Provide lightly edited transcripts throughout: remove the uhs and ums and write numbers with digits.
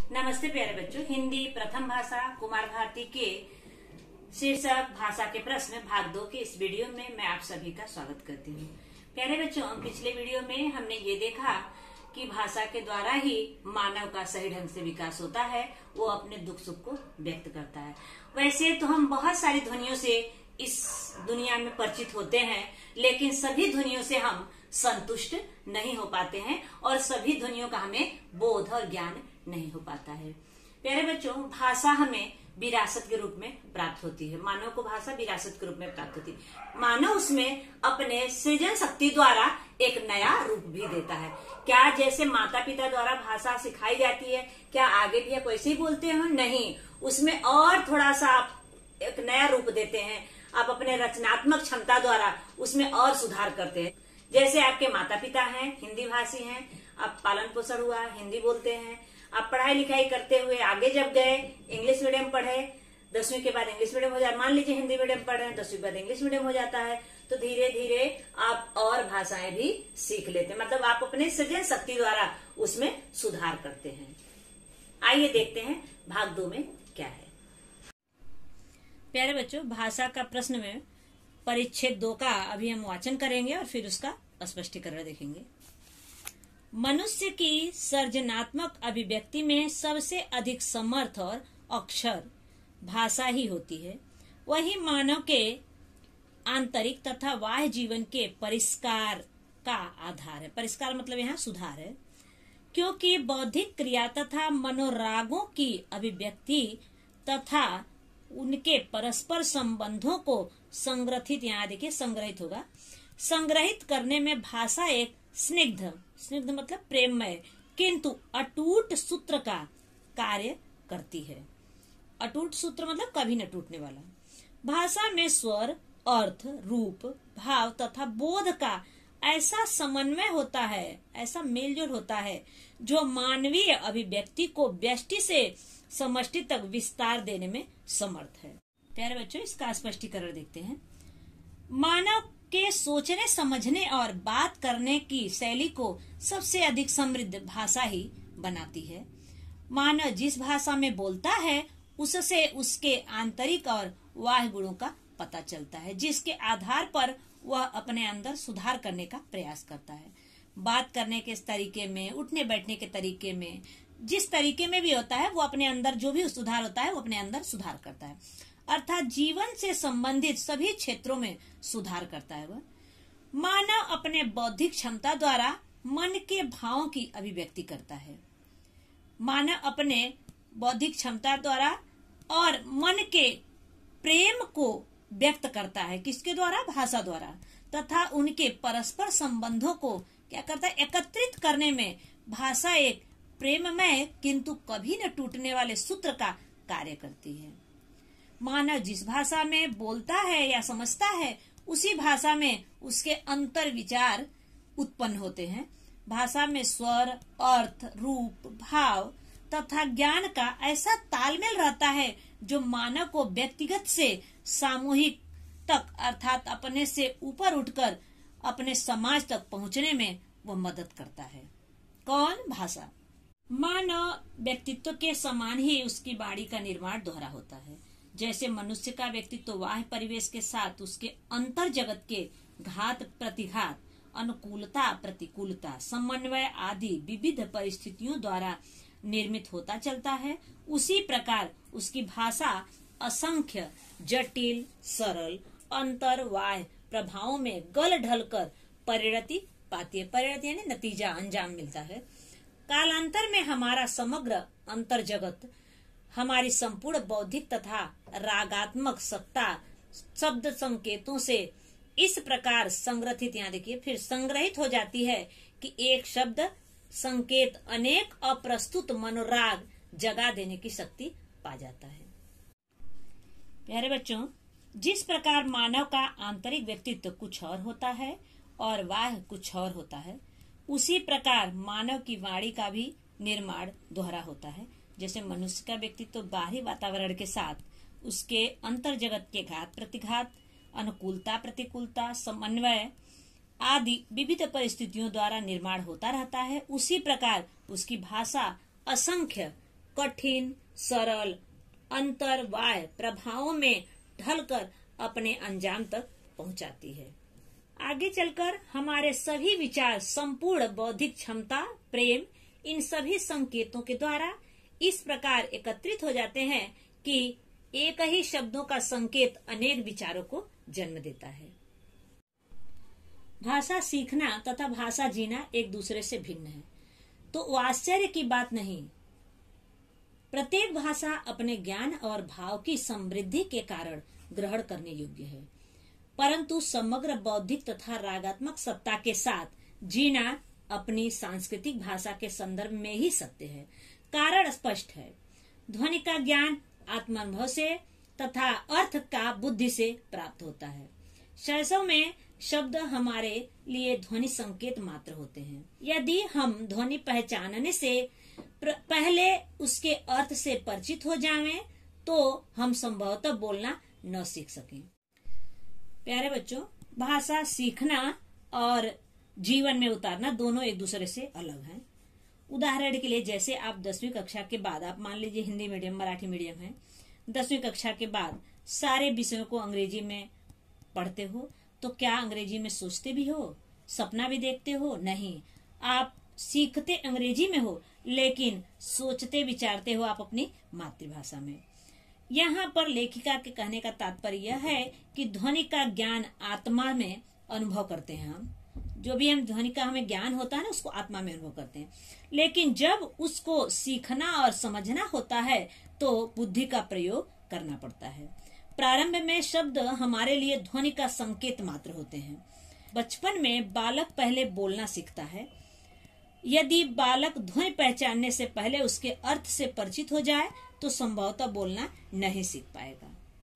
नमस्ते प्यारे बच्चों, हिंदी प्रथम भाषा कुमार भारती के शीर्षक भाषा के प्रश्न भाग 2 के इस वीडियो में मैं आप सभी का स्वागत करती हूँ। प्यारे बच्चों, पिछले वीडियो में हमने ये देखा कि भाषा के द्वारा ही मानव का सही ढंग से विकास होता है, वो अपने दुख सुख को व्यक्त करता है। वैसे तो हम बहुत सारी ध्वनियों से इस दुनिया में परिचित होते हैं, लेकिन सभी ध्वनियों से हम संतुष्ट नहीं हो पाते हैं और सभी ध्वनियों का हमें बोध और ज्ञान नहीं हो पाता है। प्यारे बच्चों, भाषा हमें विरासत के रूप में प्राप्त होती है। मानव को भाषा विरासत के रूप में प्राप्त होती है। मानव उसमें अपने सृजन शक्ति द्वारा एक नया रूप भी देता है। क्या जैसे माता पिता द्वारा भाषा सिखाई जाती है, क्या आगे भी आप वैसे ही बोलते हैं? नहीं, उसमें और थोड़ा सा आप एक नया रूप देते हैं। आप अपने रचनात्मक क्षमता द्वारा उसमें और सुधार करते हैं। जैसे आपके माता पिता हैं, हिंदी भाषी हैं, आप पालन पोषण हुआ हिंदी बोलते हैं, आप पढ़ाई लिखाई करते हुए आगे जब गए इंग्लिश मीडियम पढ़े, 10वीं के बाद इंग्लिश मीडियम हो जाता, मान लीजिए हिंदी मीडियम पढ़ रहे हैं, 10वीं के बाद इंग्लिश मीडियम हो जाता है, तो धीरे धीरे आप और भाषाएं भी सीख लेते हैं। मतलब आप अपने सृजन शक्ति द्वारा उसमें सुधार करते हैं। आइए देखते हैं भाग 2 में क्या है। प्यारे बच्चों, भाषा का प्रश्न में परिच्छेद 2 का अभी हम वाचन करेंगे और फिर उसका स्पष्टीकरण देखेंगे। मनुष्य की सृजनात्मक अभिव्यक्ति में सबसे अधिक समर्थ और अक्षर भाषा ही होती है। वही मानव के आंतरिक तथा बाह्य जीवन के परिष्कार का आधार है। परिष्कार मतलब यहाँ सुधार है, क्योंकि बौद्धिक क्रिया तथा मनोरागों की अभिव्यक्ति तथा उनके परस्पर संबंधों को संग्रहित, यहाँ देखिए संग्रहित होगा, संग्रहित करने में भाषा एक स्निग्ध मतलब प्रेममय किंतु अटूट सूत्र का कार्य करती है। अटूट सूत्र मतलब कभी न टूटने वाला। भाषा में स्वर, अर्थ, रूप, भाव तथा बोध का ऐसा समन्वय होता है, ऐसा मेलजोल होता है, जो मानवीय अभिव्यक्ति को व्यष्टि से समष्टि तक विस्तार देने में समर्थ है। प्यारे बच्चों, इसका स्पष्टीकरण देखते हैं। मानव के सोचने, समझने और बात करने की शैली को सबसे अधिक समृद्ध भाषा ही बनाती है। मानव जिस भाषा में बोलता है उससे उसके आंतरिक और बाह्य गुणों का पता चलता है, जिसके आधार पर वह अपने अंदर सुधार करने का प्रयास करता है। बात करने के तरीके में, उठने बैठने के तरीके में, जिस तरीके में भी होता है, वो अपने अंदर जो भी सुधार होता है वो अपने अंदर सुधार करता है। अर्थात जीवन से संबंधित सभी क्षेत्रों में सुधार करता है। वह मानव अपने बौद्धिक क्षमता द्वारा मन के भावों की अभिव्यक्ति करता है। मानव अपने बौद्धिक क्षमता द्वारा और मन के प्रेम को व्यक्त करता है। किसके द्वारा? भाषा द्वारा। तथा उनके परस्पर संबंधों को क्या करता है? एकत्रित करने में भाषा एक प्रेममय किंतु कभी न टूटने वाले सूत्र का कार्य करती है। मानव जिस भाषा में बोलता है या समझता है, उसी भाषा में उसके अंतर विचार उत्पन्न होते हैं। भाषा में स्वर, अर्थ, रूप, भाव तथा ज्ञान का ऐसा तालमेल रहता है, जो मानव को व्यक्तिगत से सामूहिक तक अर्थात अपने से ऊपर उठकर अपने समाज तक पहुंचने में वह मदद करता है। कौन? भाषा। मानव व्यक्तित्व के समान ही उसकी वाणी का निर्माण दोहरा होता है। जैसे मनुष्य का व्यक्तित्व बाह्य परिवेश के साथ उसके अंतर जगत के घात प्रतिघात, अनुकूलता प्रतिकूलता, समन्वय आदि विविध परिस्थितियों द्वारा निर्मित होता चलता है, उसी प्रकार उसकी भाषा असंख्य जटिल, सरल, अंतर बाह्य प्रभावों में गल ढल कर परिणति पाती है। परिणति यानी नतीजा, अंजाम मिलता है। कालांतर में हमारा समग्र अंतर जगत हमारी संपूर्ण बौद्धिक तथा रागात्मक सत्ता शब्द संकेतों से इस प्रकार संग्रहित, यहाँ देखिए फिर संग्रहित हो जाती है कि एक शब्द संकेत अनेक अप्रस्तुत मनोराग जगा देने की शक्ति पा जाता है। प्यारे बच्चों, जिस प्रकार मानव का आंतरिक व्यक्तित्व कुछ और होता है और बाह्य कुछ और होता है, उसी प्रकार मानव की वाणी का भी निर्माण दोहरा होता है। जैसे मनुष्य का व्यक्तित्व बाहरी वातावरण के साथ उसके अंतर जगत के घात प्रतिघात, अनुकूलता प्रतिकूलता, समन्वय आदि विविध परिस्थितियों द्वारा निर्माण होता रहता है, उसी प्रकार उसकी भाषा असंख्य कठिन सरल अंतर्वाय प्रभावों में ढलकर अपने अंजाम तक पहुंचाती है। आगे चलकर हमारे सभी विचार संपूर्ण बौद्धिक क्षमता, प्रेम, इन सभी संकेतों के द्वारा इस प्रकार एकत्रित हो जाते हैं कि एक ही शब्दों का संकेत अनेक विचारों को जन्म देता है। भाषा सीखना तथा भाषा जीना एक दूसरे से भिन्न है, तो आश्चर्य की बात नहीं। प्रत्येक भाषा अपने ज्ञान और भाव की समृद्धि के कारण ग्रहण करने योग्य है, परंतु समग्र बौद्धिक तथा रागात्मक सत्ता के साथ जीना अपनी सांस्कृतिक भाषा के संदर्भ में ही सत्य है। कारण स्पष्ट है। ध्वनि का ज्ञान आत्मानुभव से तथा अर्थ का बुद्धि से प्राप्त होता है। शैशव में शब्द हमारे लिए ध्वनि संकेत मात्र होते हैं। यदि हम ध्वनि पहचानने से पहले उसके अर्थ से परिचित हो जाएं, तो हम संभवतः बोलना न सीख सकें। प्यारे बच्चों, भाषा सीखना और जीवन में उतारना दोनों एक दूसरे से अलग हैं। उदाहरण के लिए, जैसे आप 10वीं कक्षा के बाद, आप मान लीजिए हिंदी मीडियम मराठी मीडियम है, 10वीं कक्षा के बाद सारे विषयों को अंग्रेजी में पढ़ते हो, तो क्या अंग्रेजी में सोचते भी हो, सपना भी देखते हो? नहीं, आप सीखते अंग्रेजी में हो, लेकिन सोचते विचारते हो आप अपनी मातृभाषा में। यहाँ पर लेखिका के कहने का तात्पर्य यह है कि ध्वनि का ज्ञान आत्मा में अनुभव करते हैं। हम जो भी हम ध्वनि का हमें ज्ञान होता है ना, उसको आत्मा में अनुभव करते हैं, लेकिन जब उसको सीखना और समझना होता है तो बुद्धि का प्रयोग करना पड़ता है। प्रारंभ में शब्द हमारे लिए ध्वनि का संकेत मात्र होते हैं। बचपन में बालक पहले बोलना सीखता है। यदि बालक ध्वनि पहचानने से पहले उसके अर्थ से परिचित हो जाए तो संभवतः बोलना नहीं सीख पाएगा।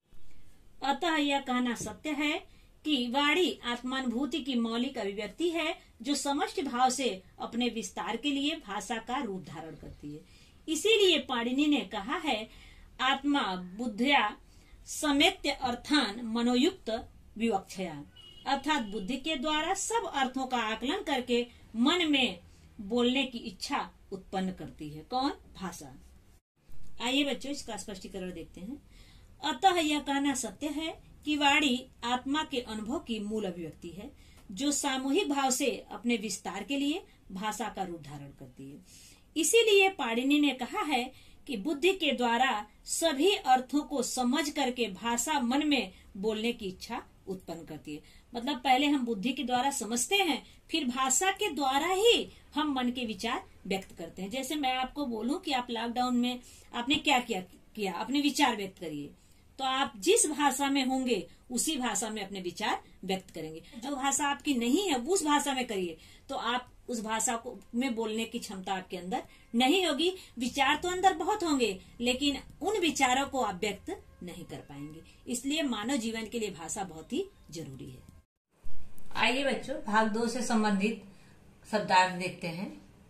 अतः यह कहना सत्य है कि वाणी आत्मानुभूति की मौलिक अभिव्यक्ति है, जो समष्टि भाव से अपने विस्तार के लिए भाषा का रूप धारण करती है। इसीलिए पाणिनि ने कहा है, आत्मा बुद्धिया समेत्य अर्थान मनोयुक्त विवक्षया, अर्थात बुद्धि के द्वारा सब अर्थों का आकलन करके मन में बोलने की इच्छा उत्पन्न करती है। कौन? भाषा। आइए बच्चों, इसका स्पष्टीकरण देखते हैं। अतः यह कहना सत्य है कि वाणी आत्मा के अनुभव की मूल अभिव्यक्ति है, जो सामूहिक भाव से अपने विस्तार के लिए भाषा का रूप धारण करती है। इसीलिए पाणिनि ने कहा है कि बुद्धि के द्वारा सभी अर्थों को समझ करके भाषा मन में बोलने की इच्छा उत्पन्न करती है। मतलब पहले हम बुद्धि के द्वारा समझते हैं, फिर भाषा के द्वारा ही हम मन के विचार व्यक्त करते हैं। जैसे मैं आपको बोलूं कि आप लॉकडाउन में आपने क्या किया, अपने विचार व्यक्त करिए, तो आप जिस भाषा में होंगे उसी भाषा में अपने विचार व्यक्त करेंगे। जो भाषा आपकी नहीं है उस भाषा में करिए, तो आप उस भाषा को में बोलने की क्षमता आपके अंदर नहीं होगी। विचार तो अंदर बहुत होंगे, लेकिन उन विचारों को आप व्यक्त नहीं कर पाएंगे। इसलिए मानव जीवन के लिए भाषा बहुत ही जरूरी है। आइए बच्चों, भाग 2 से संबंधित शब्दार्थ देखते हैं।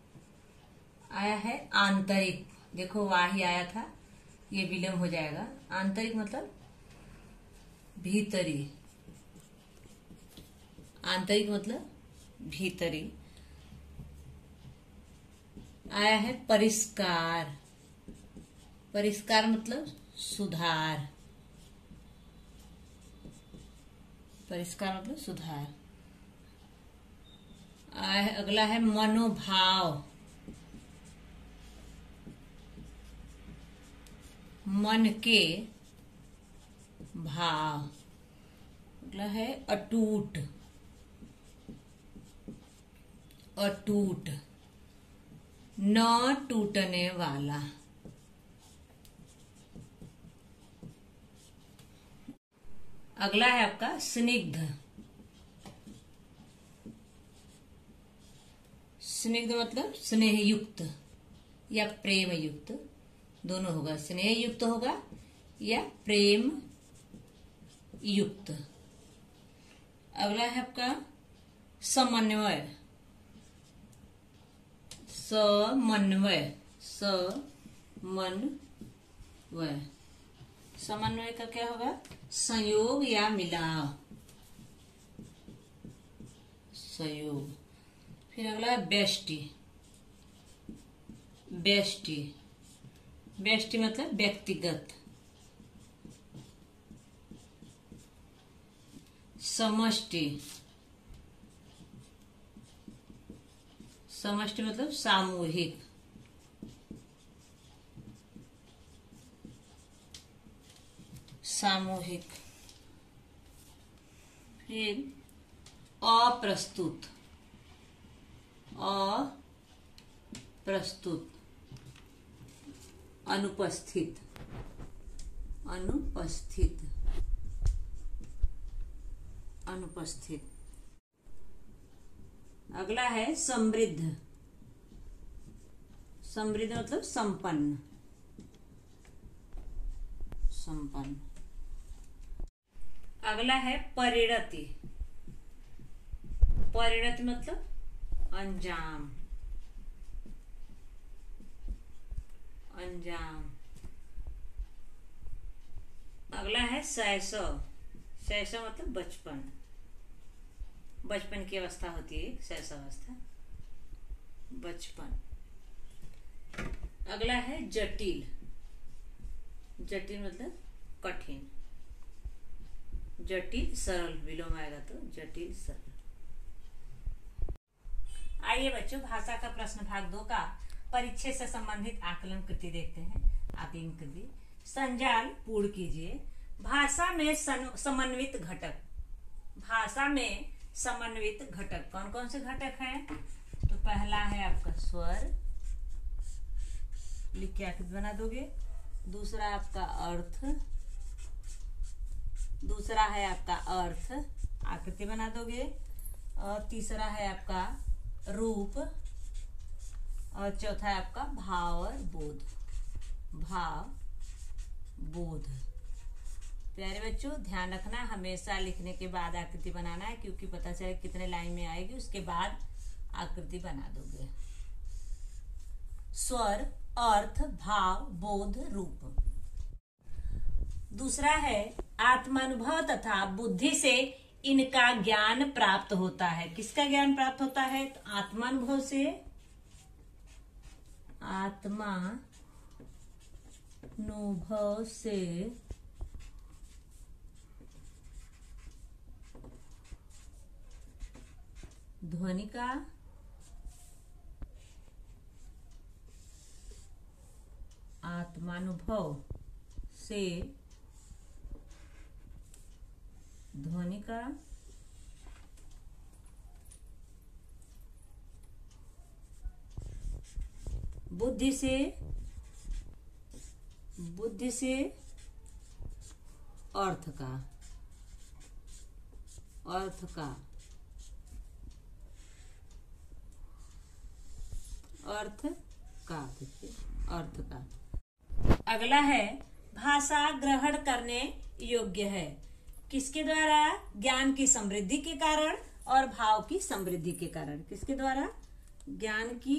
आया है आंतरिक। देखो वाही आया था, ये विलोम हो जाएगा। आंतरिक मतलब भीतरी, आंतरिक मतलब भीतरी। आया है परिष्कार। परिष्कार मतलब सुधार। परिष्कार मतलब सुधार। आया है, अगला है मनोभाव। मन के भाव। अगला है अटूट। अटूट, न टूटने वाला। अगला है आपका स्निग्ध। स्निग्ध मतलब स्नेह युक्त या प्रेम युक्त, दोनों होगा। स्नेह युक्त होगा या प्रेम युक्त। अगला है आपका समन्वय। समन्वय, समन्वय। समन्वय का क्या होगा? संयोग या मिलाव। संयोग। फिर अगला है बेष्टी। बेष्टी व्यष्टि मतलब व्यक्तिगत। समष्टि, समष्टि मतलब सामूहिक। सामूहिक। फिर अप्रस्तुत, अप्रस्तुत, अनुपस्थित, अनुपस्थित, अनुपस्थित। अगला है समृद्ध। समृद्ध मतलब संपन्न, संपन्न। अगला है परिणति। परिणति मतलब अंजाम, अंजाम। अगला है शैशव। शैशव मतलब बचपन, बचपन की अवस्था होती है शैशव अवस्था, बचपन। अगला है जटिल। जटिल मतलब कठिन, जटिल सरल विलोम आएगा तो जटिल सरल। आइए बच्चों, भाषा का प्रश्न भाग 2 का परिच्छेद से संबंधित आकलन कृति देखते हैं। आकलन कृति संजाल पूर्ण कीजिए। भाषा में समन्वित घटक। भाषा में समन्वित घटक कौन कौन से घटक हैं? तो पहला है आपका स्वर, लिख के आकृति बना दोगे। दूसरा आपका अर्थ, दूसरा है आपका अर्थ, आकृति बना दोगे। और तीसरा है आपका रूप, और चौथा है आपका भाव और बोध, भाव बोध। प्यारे बच्चों, ध्यान रखना, हमेशा लिखने के बाद आकृति बनाना है, क्योंकि पता चले कितने लाइन में आएगी, उसके बाद आकृति बना दोगे। स्वर, अर्थ, भाव, बोध, रूप। दूसरा है आत्मानुभव तथा बुद्धि से इनका ज्ञान प्राप्त होता है। किसका ज्ञान प्राप्त होता है? तो आत्मानुभव से, आत्मानुभव से ध्वनि का आत्मानुभव से ध्वनि का बुद्धि से, बुद्धि से अर्थ का, अर्थ का, अर्थ का, देखिए अर्थ का। अगला है भाषा ग्रहण करने योग्य है। किसके द्वारा? ज्ञान की समृद्धि के कारण और भाव की समृद्धि के कारण। किसके द्वारा? ज्ञान की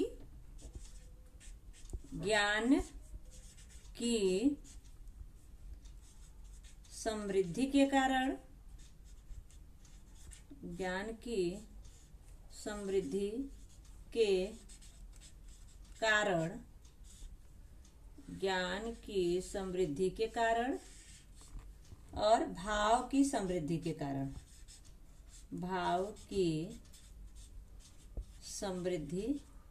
समृद्धि के कारण, ज्ञान की समृद्धि के कारण, ज्ञान की समृद्धि के कारण और भाव की समृद्धि के कारण, भाव की समृद्धि,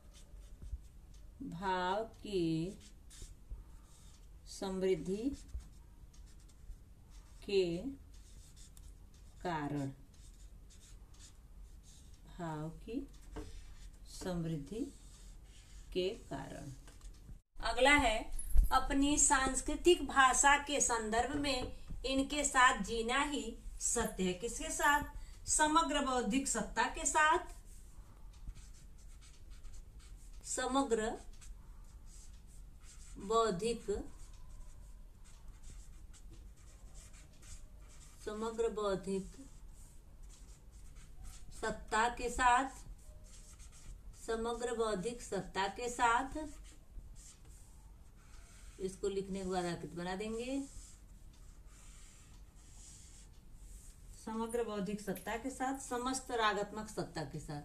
भाव की समृद्धि के कारण, भाव की समृद्धि के कारण। अगला है अपनी सांस्कृतिक भाषा के संदर्भ में इनके साथ जीना ही सत्य है। किसके साथ? समग्र बौद्धिक सत्ता के साथ, समग्र बौद्धिक, समग्र बौद्धिक सत्ता के साथ, समग्र बौद्धिक सत्ता के साथ। इसको लिखने के बाद आकृति बना देंगे। समग्र बौद्धिक सत्ता के साथ, समस्त रागात्मक सत्ता के साथ,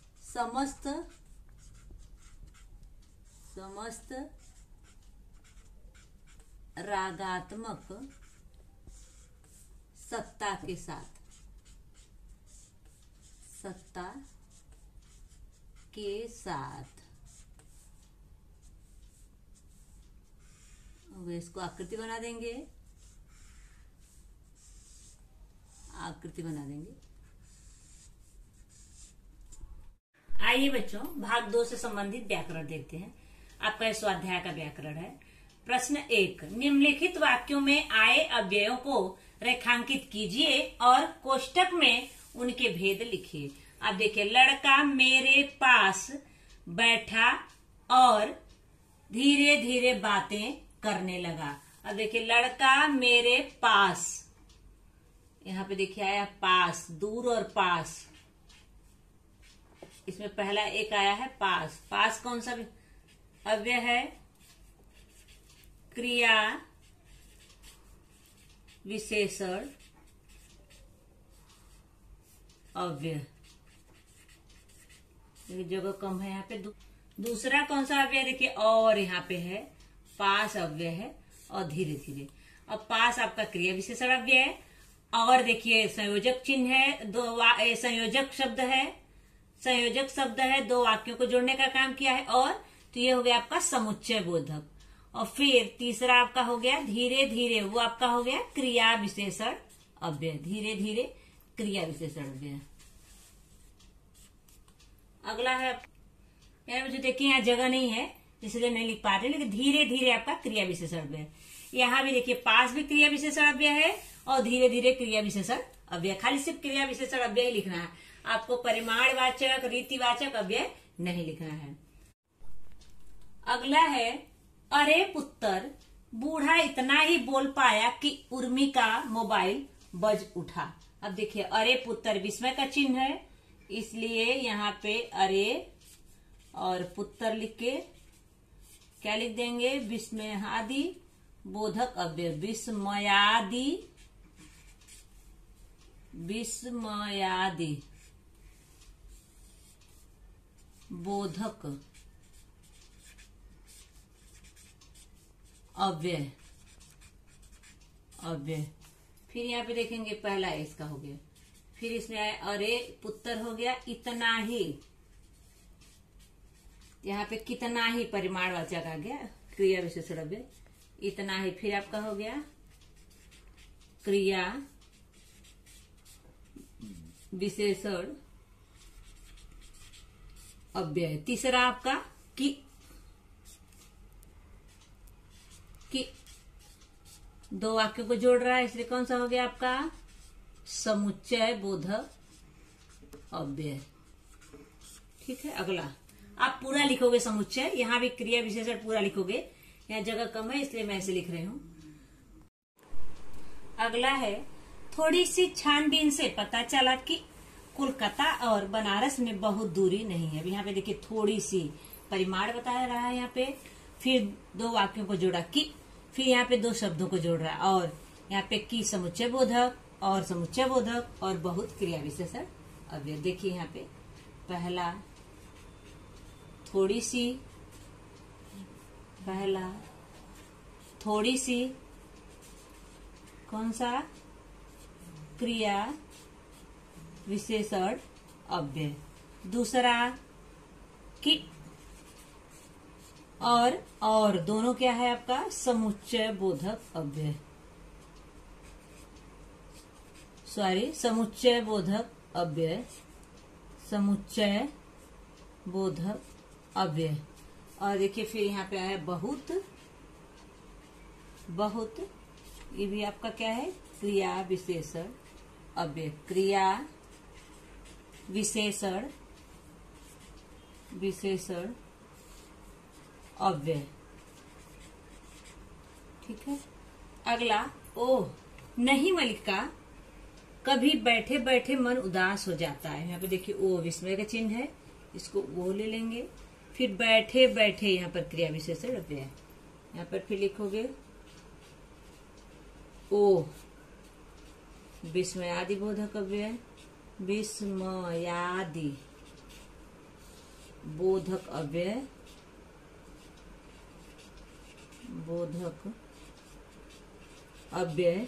समस्त रागात्मक सत्ता के साथ, सत्ता के साथ। अब इसको आकृति बना देंगे, आकृति बना देंगे। आइए बच्चों, भाग 2 से संबंधित व्याकरण देखते हैं। आपका स्वाध्याय का व्याकरण है। प्रश्न 1, निम्नलिखित वाक्यों में आए अव्ययों को रेखांकित कीजिए और कोष्टक में उनके भेद लिखिए। अब देखिए, लड़का मेरे पास बैठा और धीरे धीरे बातें करने लगा। अब देखिए, लड़का मेरे पास, यहाँ पे देखिए आया पास, दूर और पास। इसमें पहला एक आया है पास। पास कौन सा अव्यय है? क्रिया विशेषण अव्यय। जगह कम है यहाँ पे। दूसरा कौन सा अव्यय? देखिए और यहाँ पे है पास अव्यय है और धीरे धीरे। अब पास आपका क्रिया विशेषण अव्यय है और देखिए संयोजक चिन्ह है, दो संयोजक शब्द है, संयोजक शब्द है, दो वाक्यों को जोड़ने का काम किया है। और तो ये हो गया आपका समुच्चय बोधक। और फिर तीसरा आपका हो गया धीरे धीरे, वो आपका हो गया क्रिया विशेषण अव्यय। धीरे धीरे क्रिया विशेषण अव्यय। अगला है, मुझे देखिए यहाँ जगह नहीं है इसलिए नहीं लिख पा रहे, लेकिन धीरे धीरे आपका क्रिया विशेषण अव्यय। यहाँ भी देखिए पास भी क्रिया विशेषण अव्यय है और धीरे धीरे क्रिया विशेषण अव्यय। खाली सिर्फ क्रिया विशेषण अव्यय ही लिखना है, आपको परिमाणवाचक रीतिवाचक अव्यय नहीं लिखना है। अगला है, अरे पुत्र, बूढ़ा इतना ही बोल पाया कि उर्मी का मोबाइल बज उठा। अब देखिए अरे पुत्र विस्मय का चिन्ह है, इसलिए यहाँ पे अरे और पुत्र लिख के क्या लिख देंगे? विस्मयादि बोधक अव्यय। विस्मयादि, विस्मयादि बोधक अव्यय, अव्यय। फिर यहाँ पे देखेंगे पहला इसका हो गया, फिर इसमें आया अरे पुत्र हो गया इतना ही, यहाँ पे कितना ही परिमाणवाचक आ गया, क्रिया विशेषण अव्यय इतना ही। फिर आपका हो गया क्रिया विशेषण अव्यय। तीसरा आपका कि दो वाक्यों को जोड़ रहा है, इसलिए कौन सा हो गया आपका? समुच्चय बोधक अव्यय। ठीक है। अगला आप पूरा लिखोगे समुच्चय, यहाँ भी क्रिया विशेषण पूरा लिखोगे, यहाँ जगह कम है इसलिए मैं ऐसे लिख रही हूँ। अगला है, थोड़ी सी छानबीन से पता चला कि कोलकाता और बनारस में बहुत दूरी नहीं है। अब यहाँ पे देखिए थोड़ी सी परिमाण बता रहा है यहाँ पे, फिर दो वाक्यों को जोड़ा कि, फिर यहाँ पे दो शब्दों को जोड़ रहा है, और यहाँ पे की समुच्चय बोधक और समुच्चय बोधक और बहुत क्रिया विशेषण अव्यय। देखिए यहाँ पे पहला थोड़ी सी, पहला थोड़ी सी कौन सा? क्रिया विशेषण अव्यय। दूसरा कि और दोनों क्या है आपका? समुच्चय बोधक अव्यय, सॉरी समुच्चय बोधक अव्यय, समुच्चय बोधक अव्यय। और देखिए फिर यहाँ पे आया बहुत, बहुत ये भी आपका क्या है? क्रिया विशेषण अव्यय। क्रिया विशेषण, विशेषण अव्यय। ठीक है। अगला, ओह नहीं मलिका, कभी बैठे बैठे मन उदास हो जाता है। यहाँ पे देखिए ओ विस्मय का चिन्ह है, इसको वो ले लेंगे। फिर बैठे बैठे यहाँ पर क्रिया विशेषण अव्यय है, यहाँ पर फिर लिखोगे ओ विस्मयादि बोधक अव्यय, विस्मयादि बोधक अव्यय, बोधक अव्यय।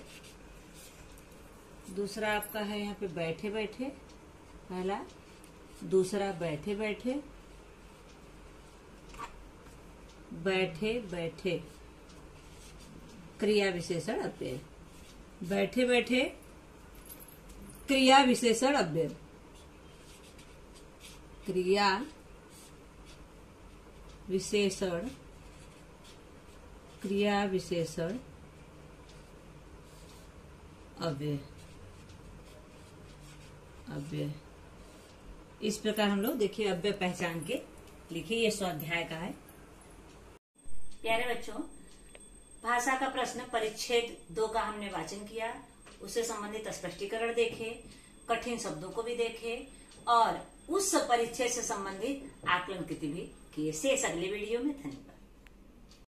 दूसरा आपका है यहाँ पे बैठे बैठे, पहला। दूसरा बैठे बैठे, बैठे बैठे क्रिया विशेषण अव्यय। बैठे बैठे क्रिया विशेषण अव्यय। क्रिया विशेषण, क्रिया विशेषण अव्यय। अव्यय इस प्रकार हम लोग देखिए अव्यय पहचान के लिखिए। ये स्वाध्याय का है। प्यारे बच्चों, भाषा का प्रश्न परिच्छेद 2 का हमने वाचन किया, उससे संबंधित स्पष्टीकरण देखे, कठिन शब्दों को भी देखे और उस परिच्छेद से संबंधित आकलन कृति भी किए। शेष अगले वीडियो में। धन्यवाद।